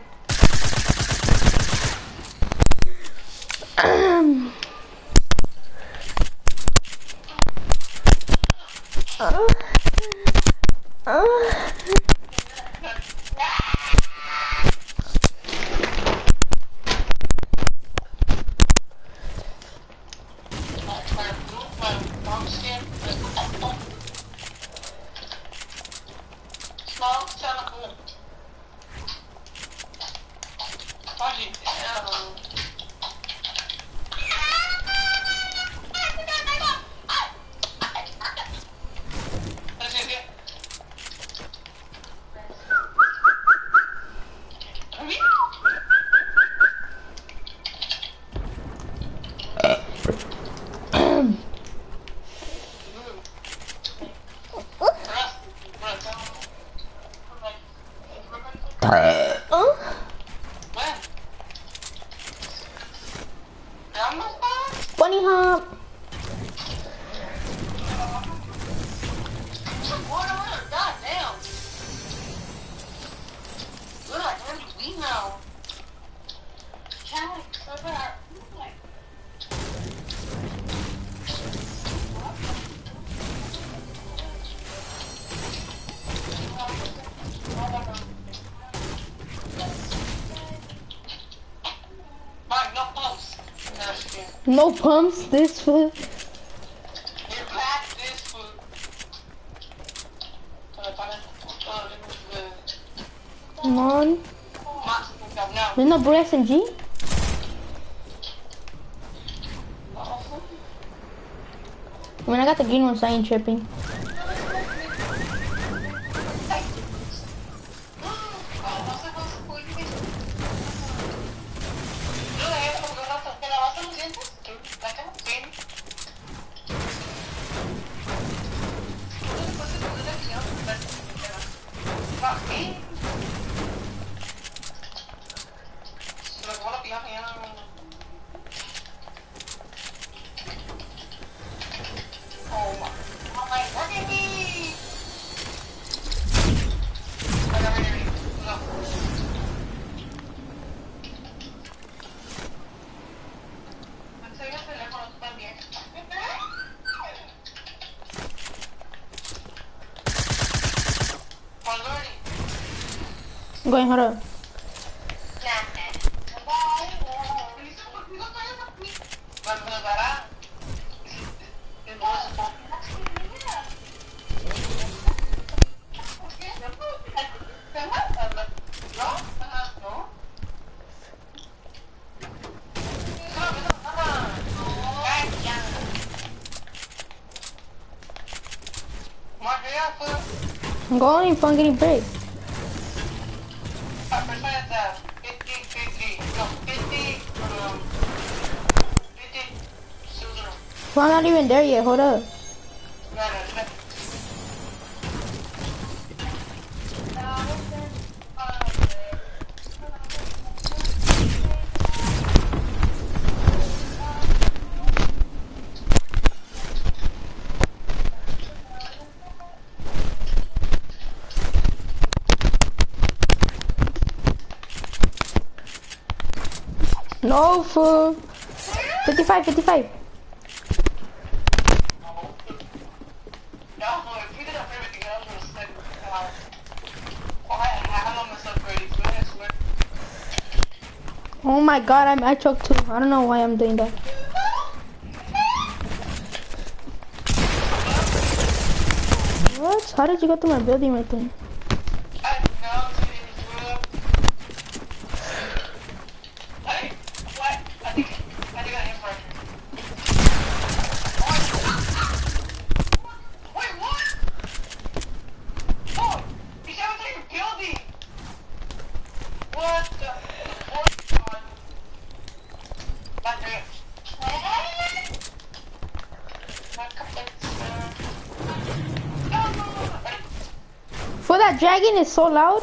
Bunny hop. No pumps, this food. Come on. There's no blue SMG? I mean, I got the green one, so I ain't tripping. I'm going, hold up. I'm going for getting big. Well, I'm not even there yet, hold up. No, fool. 55, 55. Oh my god, I choked too. I don't know why I'm doing that. What? How did you go to my building right there? For that dragon is so loud.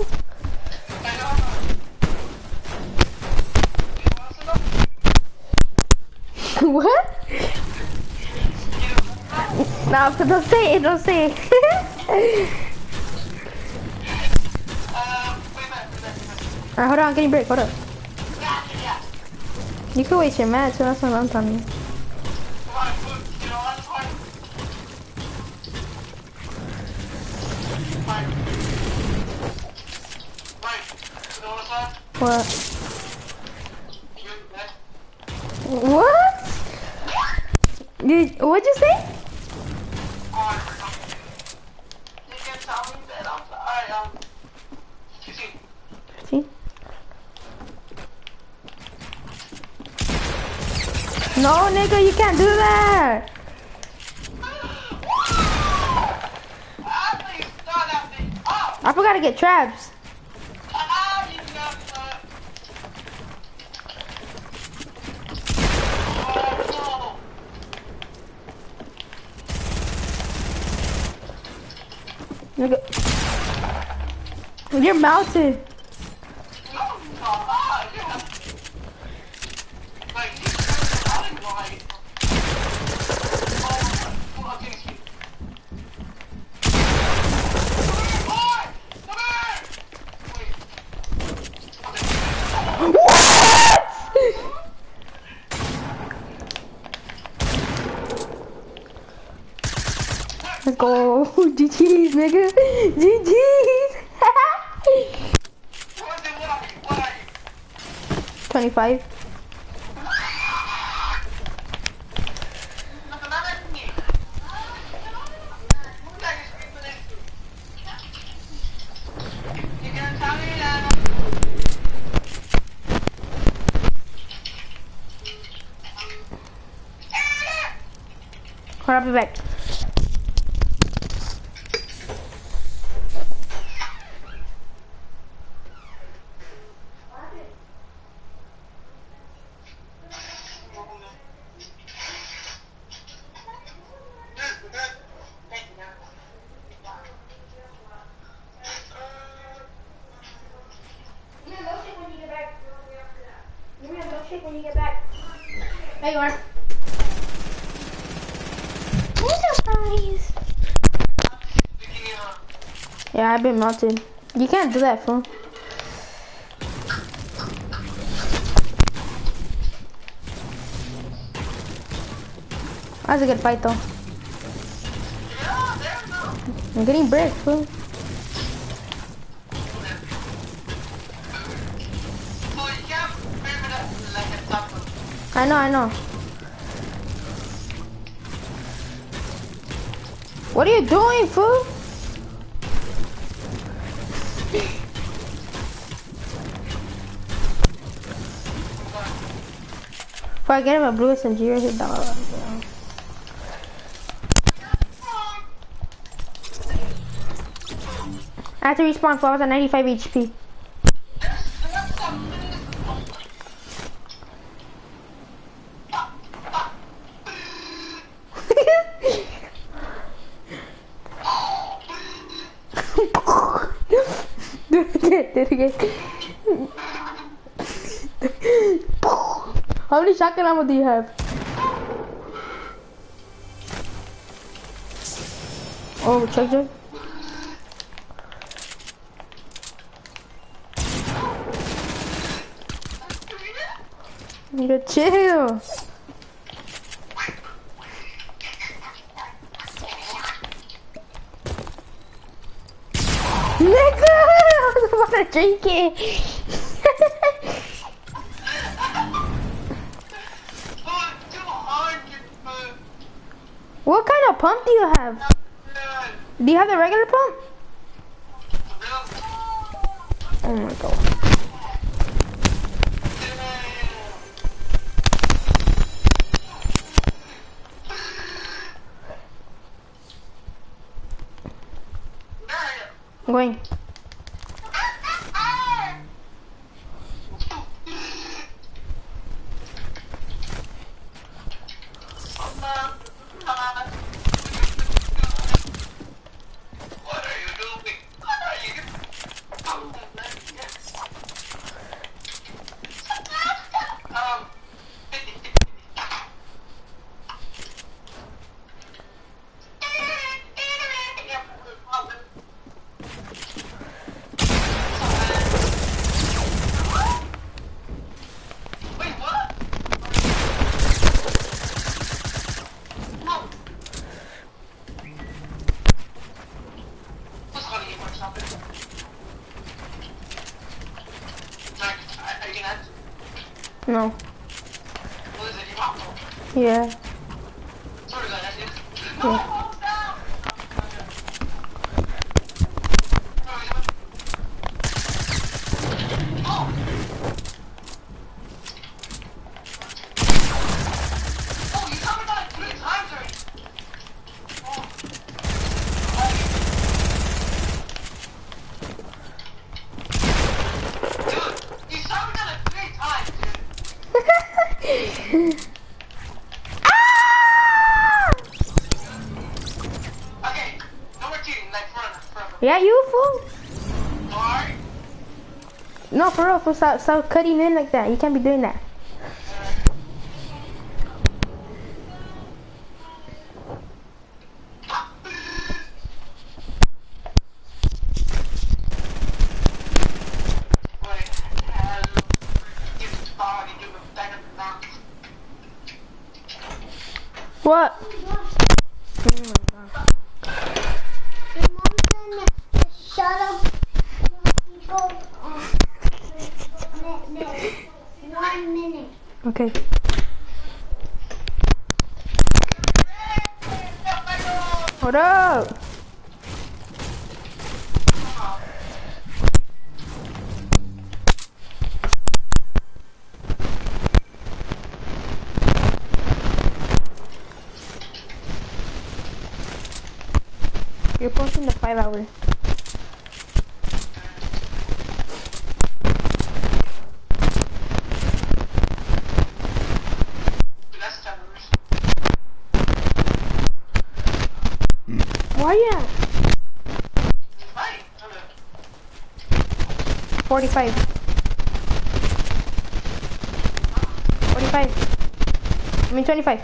What? Nah, don't say it, don't say it. Alright, hold on, getting break, hold up. You can waste your match, so that's what I'm telling you. What? What? What'd you say? You can tell me that I'm sorry. 15? No, nigga, you can't do that. I forgot to get traps. Nigga. You're mounted. Let's go. GG's, nigga. GG's. 25. Hold up, be back. There you are. Surprise. Yeah, I've been melted. You can't do that, fool. That was a good fight, though. I'm getting brick, fool. I know. What are you doing, fool? If I get him a blue SMG right here, dog. I have to respawn, for I was at 95 HP. Do it again. How many shotgun ammo do you have? Oh, check. Nigga, chill. Nigga, I was about to drink it. What kind of pump do you have? Do you have the regular pump? Oh my god. I'm going. No. Yeah. Yeah. Yeah, you fool. No, for real, stop cutting in like that. You can't be doing that. What? Oh my god. Shut up. People. 1 minute. Okay. Hold up. You're posting the 5 hour. Why are you at? 45. 45. I mean 25.